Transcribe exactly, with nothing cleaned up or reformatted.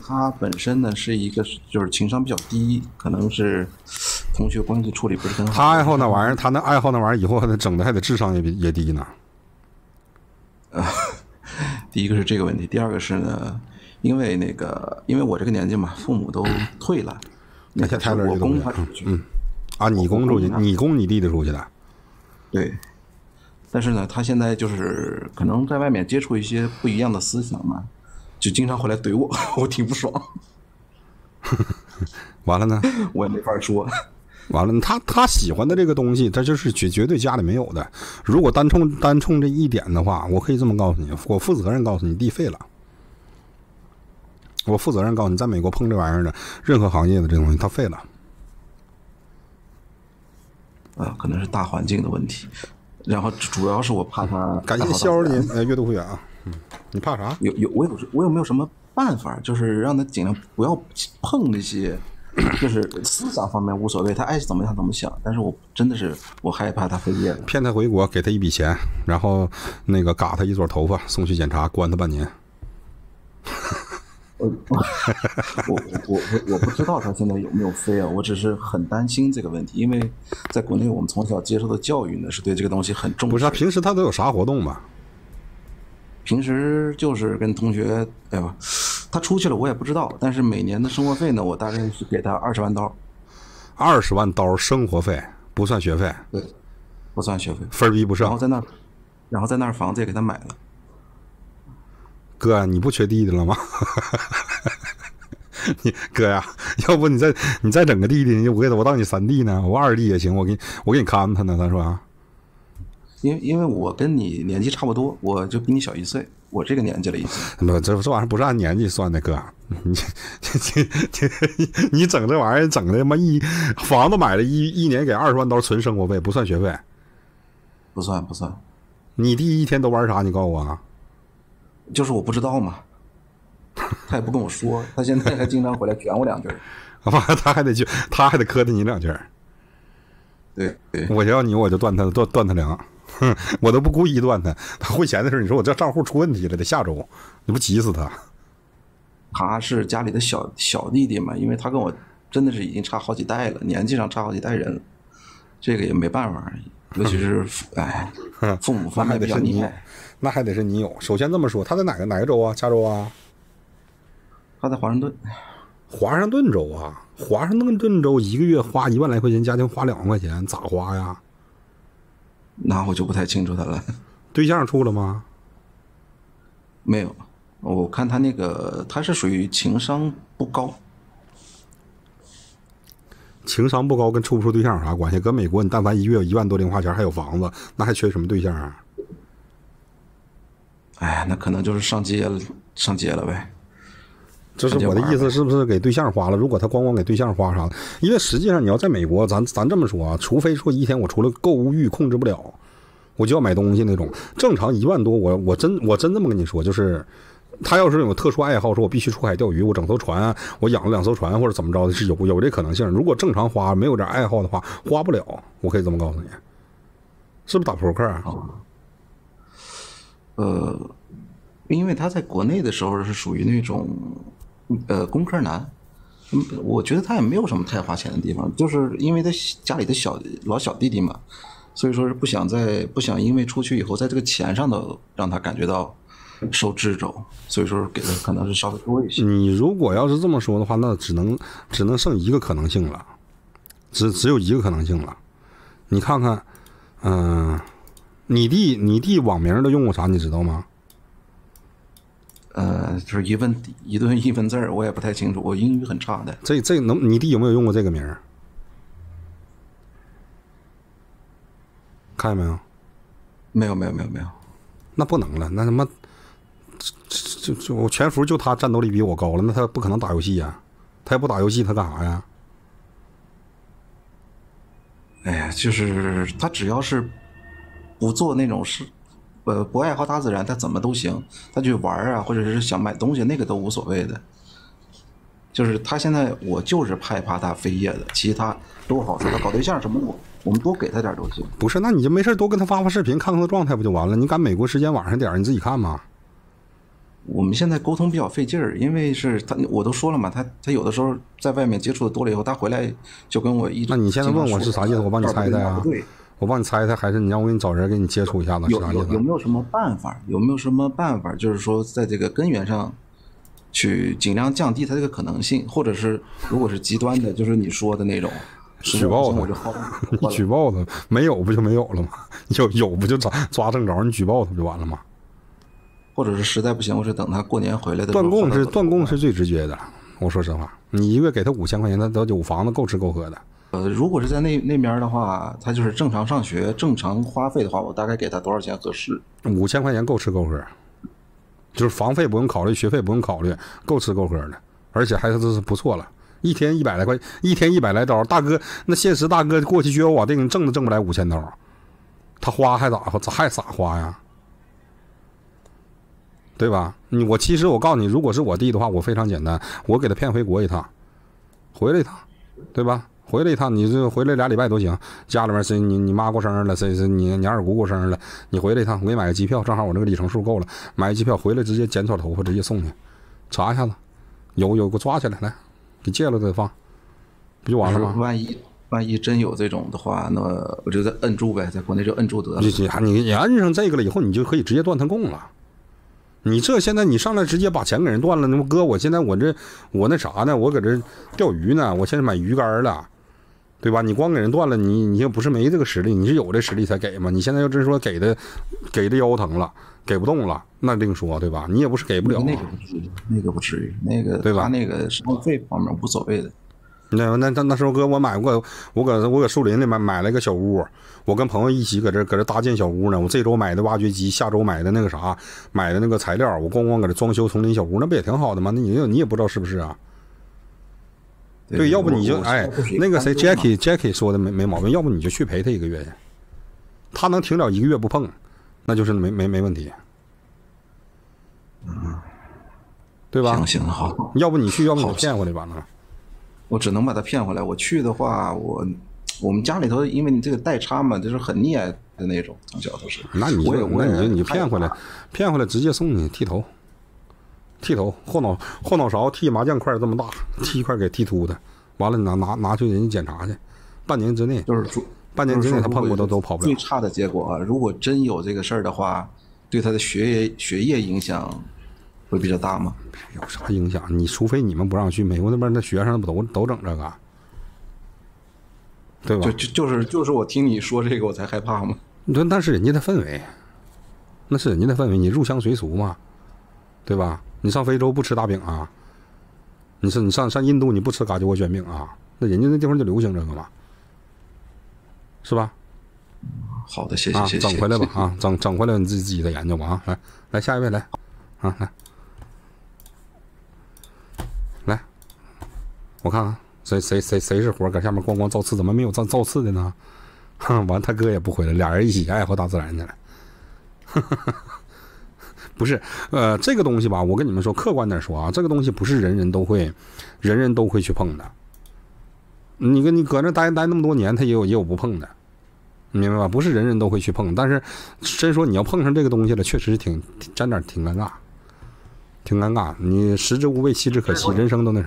他本身呢是一个就是情商比较低，可能是同学关系处理不是很好。 他爱好那玩意儿，他那爱好那玩意儿，以后还得整的还得智商也也低呢。 呃，第一个是这个问题，第二个是呢，因为那个因为我这个年纪嘛，父母都退了，那太太乐我供他出去， 嗯，啊，你供出去，你供你弟弟出去的， 对。但是呢，他现在就是可能在外面接触一些不一样的思想嘛，就经常回来怼我，我挺不爽。 完了呢， 我也没法说。 完了，他他喜欢的这个东西，他就是绝绝对家里没有的。如果单冲单冲这一点的话，我可以这么告诉你，我负责任告诉你，弟废了。我负责任告诉你，在美国碰这玩意儿的任何行业的这东西，他废了。 啊，可能是大环境的问题。然后主要是我怕他。 感谢肖儿您呃阅读会员啊，嗯，你怕啥？ 有有我有我有没有什么办法，就是让他尽量不要碰那些，就是思想方面无所谓，他爱怎么样怎么想，但是我真的是我害怕他飞业了。 骗他回国，给他一笔钱，然后那个嘎他一撮头发，送去检查，关他半年。 我我我我我不知道他现在有没有飞啊，我只是很担心这个问题，因为在国内我们从小接受的教育呢是对这个东西很重视。 不是他平时他都有啥活动吧？ 平时就是跟同学，哎呦，他出去了我也不知道，但是每年的生活费呢，我大概是给他二十万刀。 二十万刀生活费不算学费， 对，不算学费， 分儿逼不上。 然后在那儿，然后在那儿房子也给他买了。 哥，你不缺弟弟了吗？你哥呀，要不你再你再整个弟弟，我给我当你三弟呢，我二弟也行，我给你我给你看他呢。他说啊， 因为因为我跟你年纪差不多，我就比你小一岁，我这个年纪了已经。 不，这这玩意儿不是按年纪算的，哥，你你你你整这玩意儿整的他妈一房子买了一一年给二十万刀纯生活费，不算学费， 不算不算。 你弟一天都玩啥？你告诉我啊。 就是我不知道嘛，他也不跟我说，他现在还经常回来卷我两句。 他还得去，他还得磕碜你两句。 对对， 我要你我就断他断断他粮，哼，我都不故意断他。他汇钱的时候，你说我这账户出问题了，得下周，你不急死他？ 他是家里的小小弟弟嘛，因为他跟我真的是已经差好几代了，年纪上差好几代人了，这个也没办法，尤其是哎，父母方面比较厉害。 那还得是你有。首先这么说，他在哪个哪个州啊？加州啊？ 他在华盛顿。 华盛顿州啊？华盛顿州一个月花一万来块钱，家庭花两万块钱，咋花呀？ 那我就不太清楚他了。 对象处了吗？ 没有，我看他那个他是属于情商不高。 情商不高跟处不处对象有啥关系？搁美国，你但凡一月有一万多零花钱，还有房子，那还缺什么对象啊？ 哎，那可能就是上街了，上街了呗。 这是我的意思，是不是给对象花了？如果他光光给对象花啥的，因为实际上你要在美国，咱咱这么说啊，除非说一天我除了购物欲控制不了，我就要买东西那种，正常一万多，我我真我真这么跟你说，就是他要是有特殊爱好，说我必须出海钓鱼，我整艘船，我养了两艘船或者怎么着的，是有有这可能性。如果正常花，没有点爱好的话，花不了。我可以这么告诉你，是不是打扑克啊？ 哦呃，因为他在国内的时候是属于那种，呃，工科男，嗯，我觉得他也没有什么太花钱的地方，就是因为他家里的小老小弟弟嘛，所以说是不想在不想因为出去以后在这个钱上头让他感觉到受掣肘，所以说给的可能是稍微多一些。 你如果要是这么说的话，那只能只能剩一个可能性了，只只有一个可能性了。你看看，嗯、呃。你弟你弟网名都用过啥你知道吗？ 呃，就是一问一顿一文字儿，我也不太清楚，我英语很差的。 这这能你弟有没有用过这个名？看见没有？ 没有没有没有没有。 那不能了，那他妈就就我全服就他战斗力比我高了，那他不可能打游戏呀，他也不打游戏，他干啥呀？ 哎呀，就是他只要是不做那种事，呃，不爱好大自然，他怎么都行。他去玩啊，或者是想买东西，那个都无所谓的。就是他现在，我就是害怕他飞叶的，其他都好说。他搞对象什么，我我们多给他点都行。 不是，那你就没事多跟他发发视频，看看他状态不就完了？你赶美国时间晚上点你自己看嘛。 我们现在沟通比较费劲儿，因为是他，我都说了嘛，他他有的时候在外面接触的多了以后，他回来就跟我一直。 那你现在问我是啥意思？我帮你猜猜啊。我帮你猜猜，还是你让我给你找人给你接触一下子？ 有有有没有什么办法？有没有什么办法？就是说，在这个根源上，去尽量降低它这个可能性，或者是如果是极端的，就是你说的那种， 举报他，你举报他，没有不就没有了吗？有有不就抓抓正着，你举报他不就完了吗？ 或者是实在不行，我是等他过年回来的。 断供是断供是最直接的，我说实话，你一个月给他五千块钱，他都有房子够吃够喝的。 呃，如果是在那那边的话，他就是正常上学、正常花费的话，我大概给他多少钱合适？ 五千块钱够吃够喝，就是房费不用考虑，学费不用考虑，够吃够喝的，而且还是这是不错了。一天一百来块，一天一百来刀，大哥，那现实大哥过去撅我腚挣都挣不来五千刀，他花还咋咋还咋花呀？对吧？你我其实我告诉你，如果是我弟的话，我非常简单，我给他骗回国一趟，回来一趟，对吧？回来一趟，你这回来俩礼拜都行。家里面谁你你妈过生日了，谁谁你你二姑过生日了，你回来一趟，我给你买个机票，正好我那个里程数够了，买个机票回来直接剪撮头发直接送去，查一下子，有有给抓起来，来给戒了再放，不就完了吗？ 万一万一真有这种的话，那我就再摁住呗，在国内就摁住得了。 你你你摁上这个了以后，你就可以直接断他供了。你这现在你上来直接把钱给人断了，那么哥，我现在我这我那啥呢？我搁这钓鱼呢，我现在买鱼竿了。对吧？你光给人断了，你你又不是没这个实力，你是有这实力才给嘛。你现在要真说给的，给的腰疼了，给不动了，那另说，对吧？你也不是给不了。 那个不至于，那个不至于，那个对吧？ 他那个生活费方面无所谓的。 那那那那时候哥，我买过，我搁我搁树林里面买了个小屋，我跟朋友一起搁这搁这搭建小屋呢。我这周买的挖掘机，下周买的那个啥，买的那个材料，我咣咣搁这装修丛林小屋，那不也挺好的吗？那你你也不知道是不是啊？对，要不你就哎，那个谁 Jackie Jackie 说的没没毛病，要不你就去陪他一个月去，他能停了一个月不碰，那就是没没没问题， 嗯， 对吧？ 行行好， 要不你去，要不你骗回来完了。 我只能把他骗回来。我去的话，我我们家里头因为你这个代差嘛，就是很溺爱的那种，从小都是。 那你就那你就你骗回来， 哎骗回来直接送你剃头。剃头后脑后脑勺剃麻将块这么大，剃一块给剃秃的，完了拿拿拿去人家检查去，半年之内就是半年之内他碰过都都跑不了。 最差的结果啊，如果真有这个事儿的话，对他的学业学业影响会比较大吗？ 有啥影响？你除非你们不让去美国那边，那学生不都都整这个，对吧？ 就就就是就是我听你说这个我才害怕嘛。 那那是人家的氛围，那是人家的氛围，你入乡随俗嘛，对吧？你上非洲不吃大饼啊？你是你上上印度你不吃嘎叽窝卷饼啊？那人家那地方就流行这个嘛，是吧？ 好的，谢谢谢谢。 整回来吧啊，整整回来你自己自己再研究吧啊！来来下一位来啊来来，我看看谁谁谁谁是活搁下面咣咣造次，怎么没有造造次的呢？哼，完他哥也不回来，俩人一起爱好大自然去了。不是，呃，这个东西吧，我跟你们说，客观点说啊，这个东西不是人人都会，人人都会去碰的。你跟你搁那待待那么多年，他也有也有不碰的，你明白吧？不是人人都会去碰，但是真说你要碰上这个东西了，确实挺沾点挺尴尬，挺尴尬。你食之无味，弃之可惜，人生都那。